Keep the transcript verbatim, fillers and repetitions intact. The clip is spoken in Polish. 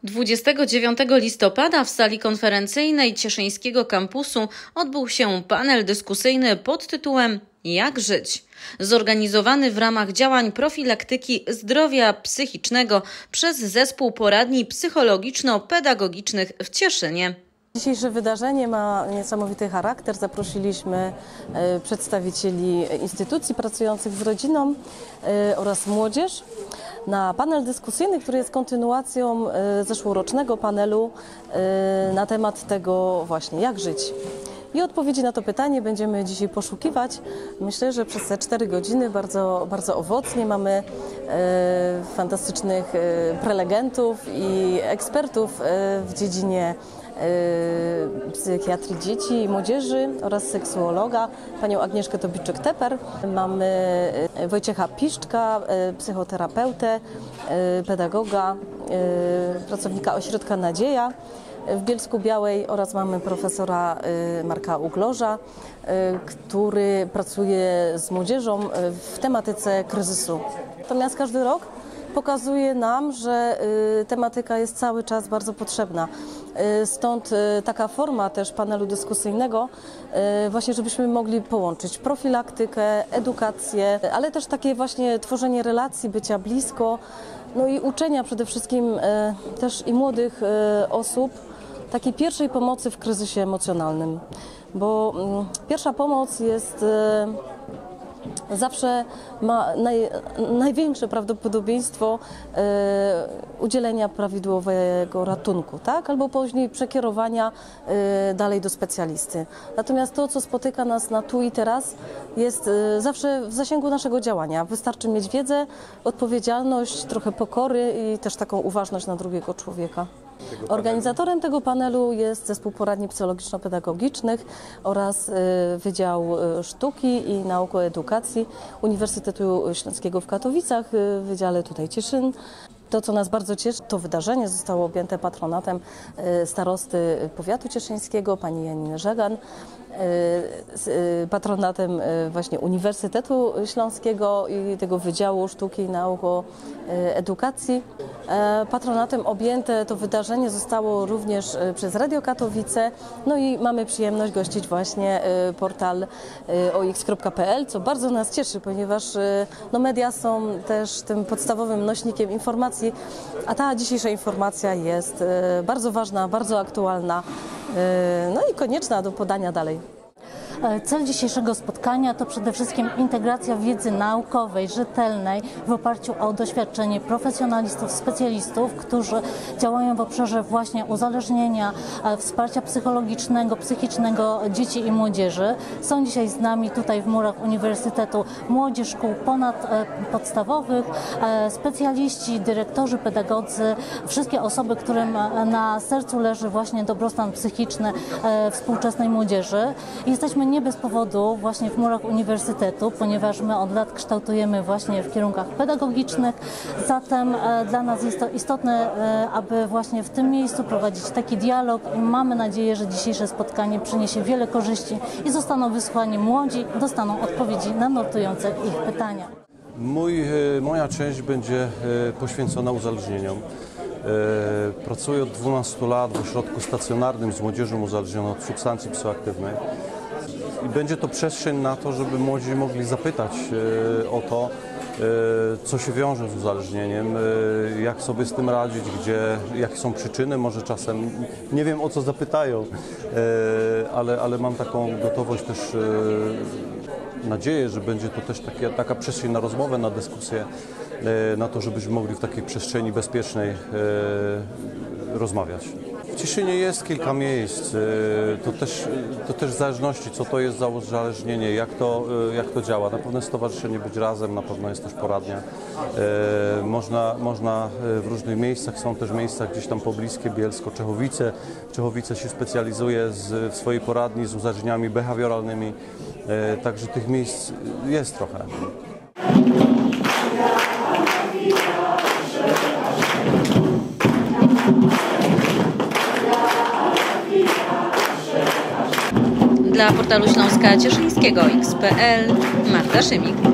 dwudziestego dziewiątego listopada w sali konferencyjnej Cieszyńskiego Kampusu odbył się panel dyskusyjny pod tytułem „Jak żyć?”, zorganizowany w ramach działań profilaktyki zdrowia psychicznego przez Zespół Poradni Psychologiczno-Pedagogicznych w Cieszynie. Dzisiejsze wydarzenie ma niesamowity charakter. Zaprosiliśmy przedstawicieli instytucji pracujących z rodziną oraz młodzież na panel dyskusyjny, który jest kontynuacją zeszłorocznego panelu na temat tego właśnie, jak żyć. I odpowiedzi na to pytanie będziemy dzisiaj poszukiwać. Myślę, że przez te cztery godziny bardzo, bardzo owocnie mamy e, fantastycznych e, prelegentów i ekspertów e, w dziedzinie e, psychiatrii dzieci i młodzieży oraz seksuologa, panią Agnieszkę Tobiczyk-Teper. Mamy Wojciecha Piszczka, e, psychoterapeutę, e, pedagoga, e, pracownika Ośrodka Nadzieja w Bielsku-Białej oraz mamy profesora Marka Uglorza, który pracuje z młodzieżą w tematyce kryzysu. Natomiast każdy rok pokazuje nam, że tematyka jest cały czas bardzo potrzebna. Stąd taka forma też panelu dyskusyjnego, właśnie żebyśmy mogli połączyć profilaktykę, edukację, ale też takie właśnie tworzenie relacji, bycia blisko, no i uczenia przede wszystkim też i młodych osób takiej pierwszej pomocy w kryzysie emocjonalnym, bo pierwsza pomoc jest zawsze ma naj, największe prawdopodobieństwo e, udzielenia prawidłowego ratunku, tak? Albo później przekierowania e, dalej do specjalisty. Natomiast to, co spotyka nas na tu i teraz, jest e, zawsze w zasięgu naszego działania. Wystarczy mieć wiedzę, odpowiedzialność, trochę pokory i też taką uważność na drugiego człowieka. Organizatorem tego panelu jest Zespół Poradni Psychologiczno-Pedagogicznych oraz Wydział Sztuki i Nauko-Edukacji Uniwersytetu Śląskiego w Katowicach, w Wydziale tutaj Cieszyn. To, co nas bardzo cieszy, to wydarzenie zostało objęte patronatem starosty powiatu cieszyńskiego, pani Janiny Żegan, patronatem właśnie Uniwersytetu Śląskiego i tego Wydziału Sztuki i Nauko-Edukacji. Patronatem objęte to wydarzenie zostało również przez Radio Katowice, no i mamy przyjemność gościć właśnie portal o x kropka p l, co bardzo nas cieszy, ponieważ no, media są też tym podstawowym nośnikiem informacji, a ta dzisiejsza informacja jest bardzo ważna, bardzo aktualna, no i konieczna do podania dalej. Cel dzisiejszego spotkania to przede wszystkim integracja wiedzy naukowej, rzetelnej w oparciu o doświadczenie profesjonalistów, specjalistów, którzy działają w obszarze właśnie uzależnienia, wsparcia psychologicznego, psychicznego dzieci i młodzieży. Są dzisiaj z nami tutaj w murach Uniwersytetu młodzi szkół ponadpodstawowych, specjaliści, dyrektorzy, pedagodzy, wszystkie osoby, którym na sercu leży właśnie dobrostan psychiczny współczesnej młodzieży. Jesteśmy nie bez powodu właśnie w murach uniwersytetu, ponieważ my od lat kształtujemy właśnie w kierunkach pedagogicznych, zatem dla nas jest to istotne, aby właśnie w tym miejscu prowadzić taki dialog i mamy nadzieję, że dzisiejsze spotkanie przyniesie wiele korzyści i zostaną wysłuchani młodzi, dostaną odpowiedzi na nurtujące ich pytania. Mój, moja część będzie poświęcona uzależnieniom. Pracuję od dwunastu lat w ośrodku stacjonarnym z młodzieżą uzależnioną od substancji psychoaktywnej. I będzie to przestrzeń na to, żeby młodzi mogli zapytać o to, co się wiąże z uzależnieniem, jak sobie z tym radzić, gdzie, jakie są przyczyny, może czasem nie wiem, o co zapytają, ale, ale mam taką gotowość też, nadzieję, że będzie to też takie, taka przestrzeń na rozmowę, na dyskusję, na to, żebyśmy mogli w takiej przestrzeni bezpiecznej rozmawiać. W Cieszynie jest kilka miejsc, to też, to też w zależności, co to jest za uzależnienie, jak to, jak to działa. Na pewno jest Stowarzyszenie Być Razem, na pewno jest też poradnia. Można, można w różnych miejscach, są też miejsca gdzieś tam pobliskie, Bielsko, Czechowice. Czechowice się specjalizuje z, w swojej poradni z uzależnieniami behawioralnymi, także tych miejsc jest trochę. Dla portalu Śląska Cieszyńskiego X kropka p l Marta Szymik.